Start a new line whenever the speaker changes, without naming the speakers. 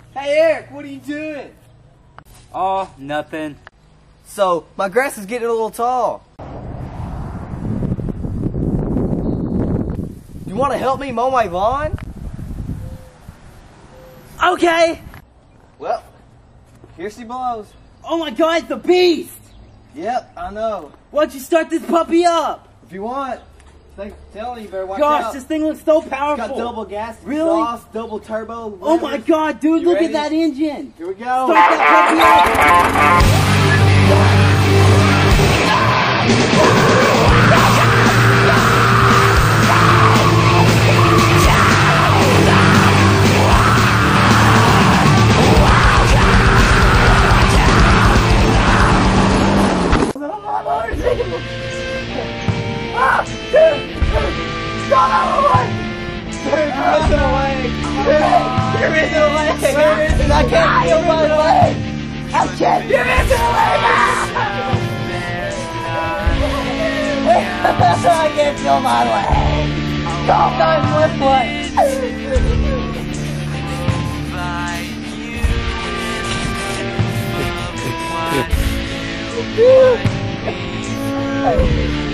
Hey Eric, what are you doing?
Oh, nothing.
So, my grass is getting a little tall. You want to help me mow my lawn?
Okay.
Well, here she blows.
Oh my God, it's a beast.
Yep, I know.
Why don't you start this puppy up?
If you want, tell you better watch
Gosh,
out.
this thing looks so
It's
powerful.
got double gas,
Really?
exhaust, double turbo.
Oh my God, dude,
You
look
ready?
at that engine.
Here we go.
Start that
You're missing a leg! I can't feel my leg! I can't! You're missing a leg! I can't feel my leg! Call 911!